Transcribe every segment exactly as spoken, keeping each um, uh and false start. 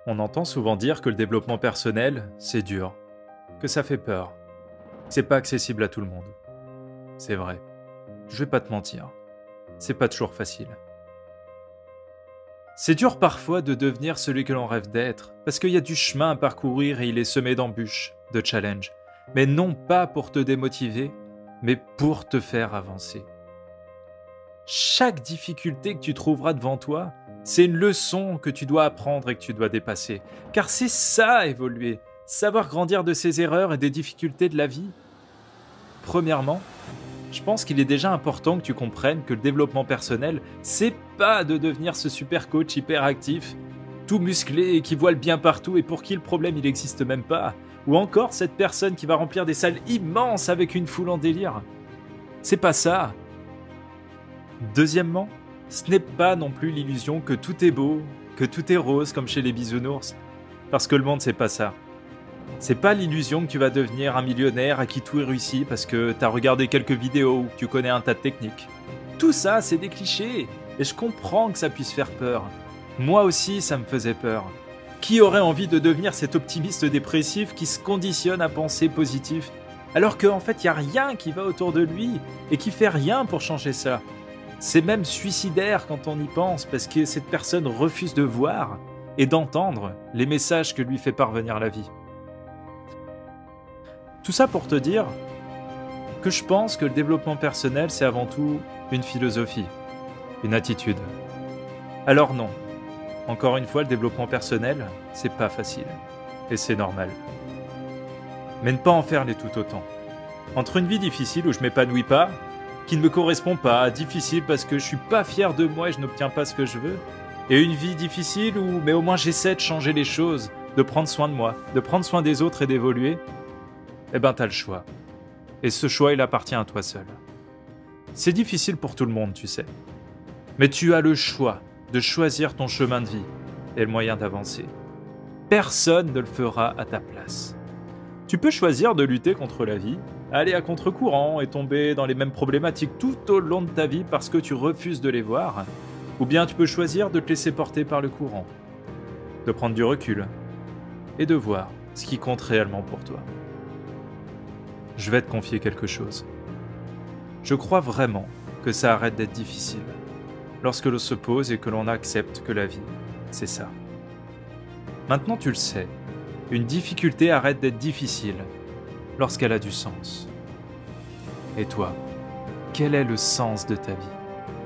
On entend souvent dire que le développement personnel, c'est dur, que ça fait peur, que c'est pas accessible à tout le monde. C'est vrai, je vais pas te mentir, c'est pas toujours facile. C'est dur parfois de devenir celui que l'on rêve d'être, parce qu'il y a du chemin à parcourir et il est semé d'embûches, de challenges, mais non pas pour te démotiver, mais pour te faire avancer. Chaque difficulté que tu trouveras devant toi, c'est une leçon que tu dois apprendre et que tu dois dépasser. Car c'est ça, évoluer, savoir grandir de ses erreurs et des difficultés de la vie. Premièrement, je pense qu'il est déjà important que tu comprennes que le développement personnel, c'est pas de devenir ce super coach hyper actif, tout musclé et qui voit le bien partout et pour qui le problème il n'existe même pas. Ou encore cette personne qui va remplir des salles immenses avec une foule en délire. C'est pas ça. Deuxièmement, ce n'est pas non plus l'illusion que tout est beau, que tout est rose comme chez les bisounours. Parce que le monde, c'est pas ça. C'est pas l'illusion que tu vas devenir un millionnaire à qui tout est réussi parce que t'as regardé quelques vidéos ou que tu connais un tas de techniques. Tout ça, c'est des clichés. Et je comprends que ça puisse faire peur. Moi aussi, ça me faisait peur. Qui aurait envie de devenir cet optimiste dépressif qui se conditionne à penser positif alors qu'en fait, il n'y a rien qui va autour de lui et qui fait rien pour changer ça. C'est même suicidaire quand on y pense, parce que cette personne refuse de voir et d'entendre les messages que lui fait parvenir la vie. Tout ça pour te dire que je pense que le développement personnel, c'est avant tout une philosophie, une attitude. Alors non, encore une fois, le développement personnel, c'est pas facile, et c'est normal. Mais ne pas en faire les tout autant. Entre une vie difficile où je m'épanouis pas, qui ne me correspond pas, difficile parce que je suis pas fier de moi et je n'obtiens pas ce que je veux, et une vie difficile où mais au moins j'essaie de changer les choses, de prendre soin de moi, de prendre soin des autres et d'évoluer, eh ben t'as le choix. Et ce choix, il appartient à toi seul. C'est difficile pour tout le monde, tu sais. Mais tu as le choix de choisir ton chemin de vie et le moyen d'avancer. Personne ne le fera à ta place. Tu peux choisir de lutter contre la vie, aller à contre-courant et tomber dans les mêmes problématiques tout au long de ta vie parce que tu refuses de les voir, ou bien tu peux choisir de te laisser porter par le courant, de prendre du recul et de voir ce qui compte réellement pour toi. Je vais te confier quelque chose. Je crois vraiment que ça arrête d'être difficile lorsque l'on se pose et que l'on accepte que la vie, c'est ça. Maintenant tu le sais, une difficulté arrête d'être difficile lorsqu'elle a du sens. Et toi, quel est le sens de ta vie?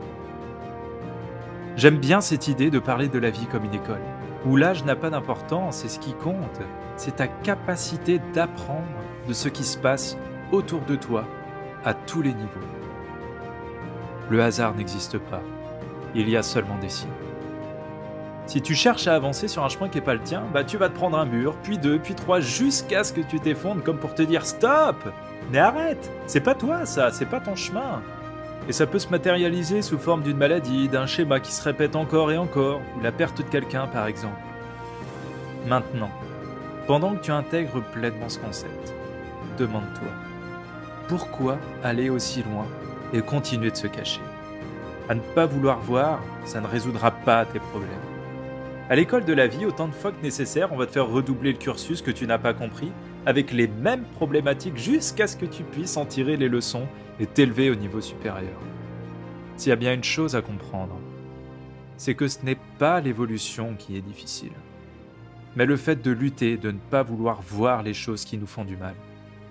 J'aime bien cette idée de parler de la vie comme une école, où l'âge n'a pas d'importance et ce qui compte, c'est ta capacité d'apprendre de ce qui se passe autour de toi, à tous les niveaux. Le hasard n'existe pas, il y a seulement des signes. Si tu cherches à avancer sur un chemin qui n'est pas le tien, bah tu vas te prendre un mur, puis deux, puis trois, jusqu'à ce que tu t'effondres comme pour te dire « Stop ! Mais arrête! C'est pas toi ça, c'est pas ton chemin !» Et ça peut se matérialiser sous forme d'une maladie, d'un schéma qui se répète encore et encore, ou la perte de quelqu'un par exemple. Maintenant, pendant que tu intègres pleinement ce concept, demande-toi « Pourquoi aller aussi loin et continuer de se cacher ?» À ne pas vouloir voir, ça ne résoudra pas tes problèmes. À l'école de la vie, autant de fois que nécessaire, on va te faire redoubler le cursus que tu n'as pas compris, avec les mêmes problématiques jusqu'à ce que tu puisses en tirer les leçons et t'élever au niveau supérieur. S'il y a bien une chose à comprendre, c'est que ce n'est pas l'évolution qui est difficile, mais le fait de lutter, de ne pas vouloir voir les choses qui nous font du mal.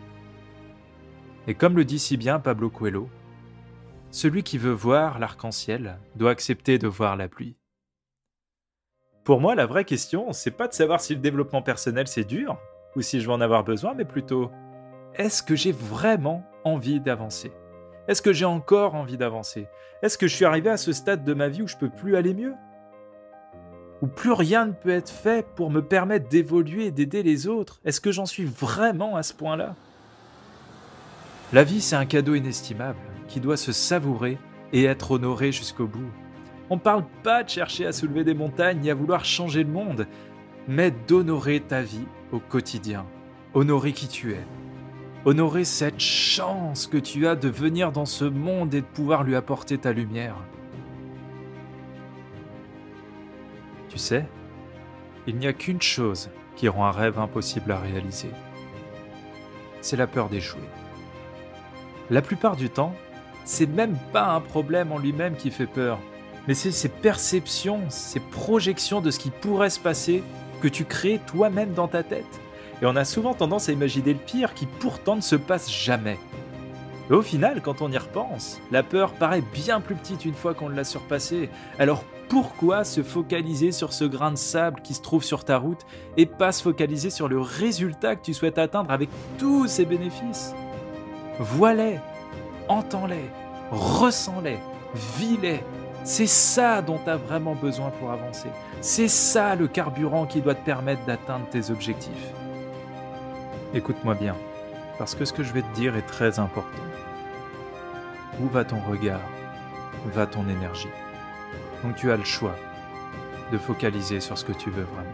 Et comme le dit si bien Pablo Coelho, celui qui veut voir l'arc-en-ciel doit accepter de voir la pluie. Pour moi, la vraie question, c'est pas de savoir si le développement personnel c'est dur, ou si je vais en avoir besoin, mais plutôt, est-ce que j'ai vraiment envie d'avancer? Est-ce que j'ai encore envie d'avancer? Est-ce que je suis arrivé à ce stade de ma vie où je peux plus aller mieux? Où plus rien ne peut être fait pour me permettre d'évoluer et d'aider les autres? Est-ce que j'en suis vraiment à ce point-là? La vie, c'est un cadeau inestimable qui doit se savourer et être honoré jusqu'au bout. On ne parle pas de chercher à soulever des montagnes ni à vouloir changer le monde, mais d'honorer ta vie au quotidien, honorer qui tu es, honorer cette chance que tu as de venir dans ce monde et de pouvoir lui apporter ta lumière. Tu sais, Il n'y a qu'une chose qui rend un rêve impossible à réaliser. C'est la peur d'échouer. La plupart du temps, c'est même pas un problème en lui-même qui fait peur, mais c'est ces perceptions, ces projections de ce qui pourrait se passer que tu crées toi-même dans ta tête. Et on a souvent tendance à imaginer le pire qui pourtant ne se passe jamais. Et au final, quand on y repense, la peur paraît bien plus petite une fois qu'on l'a surpassée. Alors pourquoi se focaliser sur ce grain de sable qui se trouve sur ta route et pas se focaliser sur le résultat que tu souhaites atteindre avec tous ces bénéfices ? Vois-les, entends-les, ressens-les, vis-les. C'est ça dont tu as vraiment besoin pour avancer. C'est ça le carburant qui doit te permettre d'atteindre tes objectifs. Écoute-moi bien, parce que ce que je vais te dire est très important. Où va ton regard ? Va ton énergie. Donc tu as le choix de focaliser sur ce que tu veux vraiment.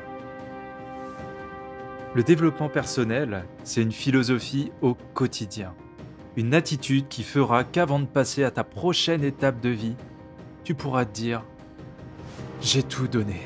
Le développement personnel, c'est une philosophie au quotidien. Une attitude qui fera qu'avant de passer à ta prochaine étape de vie, tu pourras te dire « J'ai tout donné.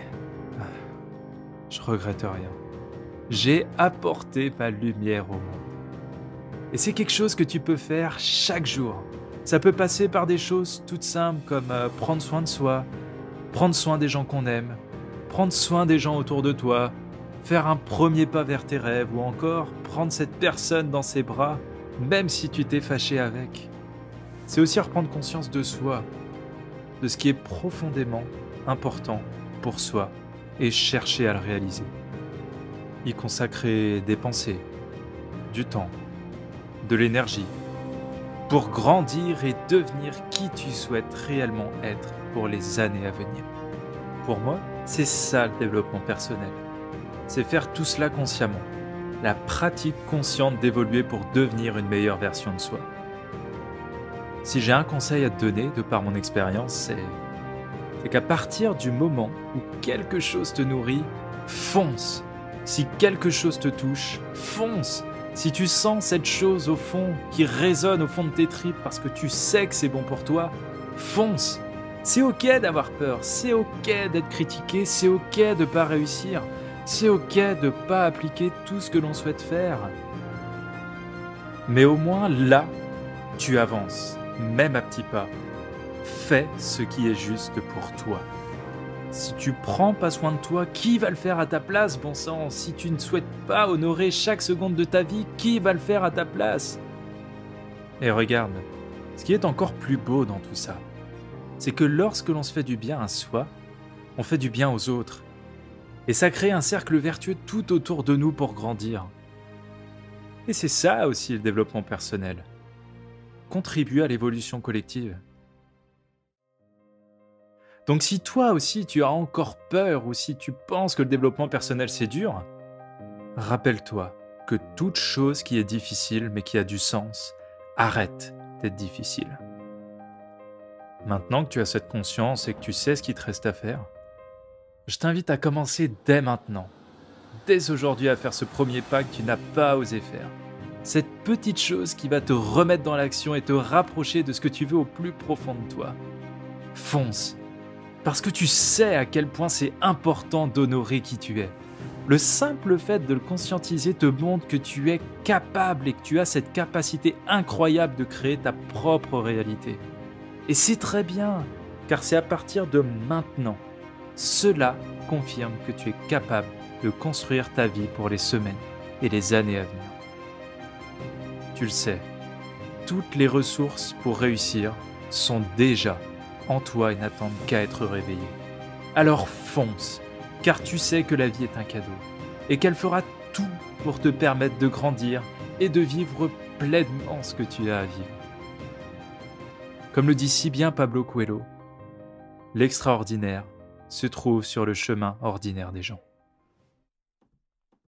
Je regrette rien. J'ai apporté ma lumière au monde. » Et c'est quelque chose que tu peux faire chaque jour. Ça peut passer par des choses toutes simples comme euh, prendre soin de soi, prendre soin des gens qu'on aime, prendre soin des gens autour de toi, faire un premier pas vers tes rêves ou encore prendre cette personne dans ses bras, même si tu t'es fâché avec. C'est aussi reprendre conscience de soi, de ce qui est profondément important pour soi et chercher à le réaliser. Y consacrer des pensées, du temps, de l'énergie, pour grandir et devenir qui tu souhaites réellement être pour les années à venir. Pour moi, c'est ça le développement personnel. C'est faire tout cela consciemment, la pratique consciente d'évoluer pour devenir une meilleure version de soi. Si j'ai un conseil à te donner de par mon expérience, c'est, c'est qu'à partir du moment où quelque chose te nourrit, fonce. Si quelque chose te touche, fonce. Si tu sens cette chose au fond qui résonne au fond de tes tripes parce que tu sais que c'est bon pour toi, fonce. C'est ok d'avoir peur, c'est ok d'être critiqué, c'est ok de ne pas réussir, c'est ok de ne pas appliquer tout ce que l'on souhaite faire. Mais au moins là, tu avances, même à petits pas. Fais ce qui est juste pour toi. Si tu prends pas soin de toi, qui va le faire à ta place, bon sang ? Si tu ne souhaites pas honorer chaque seconde de ta vie, qui va le faire à ta place ? Et regarde, ce qui est encore plus beau dans tout ça, c'est que lorsque l'on se fait du bien à soi, on fait du bien aux autres. Et ça crée un cercle vertueux tout autour de nous pour grandir. Et c'est ça aussi le développement personnel. Contribuer à l'évolution collective. Donc si toi aussi tu as encore peur ou si tu penses que le développement personnel c'est dur, rappelle-toi que toute chose qui est difficile mais qui a du sens, arrête d'être difficile. Maintenant que tu as cette conscience et que tu sais ce qu'il te reste à faire, je t'invite à commencer dès maintenant, dès aujourd'hui à faire ce premier pas que tu n'as pas osé faire. Cette petite chose qui va te remettre dans l'action et te rapprocher de ce que tu veux au plus profond de toi. Fonce! Parce que tu sais à quel point c'est important d'honorer qui tu es. Le simple fait de le conscientiser te montre que tu es capable et que tu as cette capacité incroyable de créer ta propre réalité. Et c'est très bien, car c'est à partir de maintenant. Cela confirme que tu es capable de construire ta vie pour les semaines et les années à venir. Tu le sais, toutes les ressources pour réussir sont déjà en toi et n'attendent qu'à être réveillées. Alors fonce, car tu sais que la vie est un cadeau et qu'elle fera tout pour te permettre de grandir et de vivre pleinement ce que tu as à vivre. Comme le dit si bien Pablo Coelho, l'extraordinaire se trouve sur le chemin ordinaire des gens.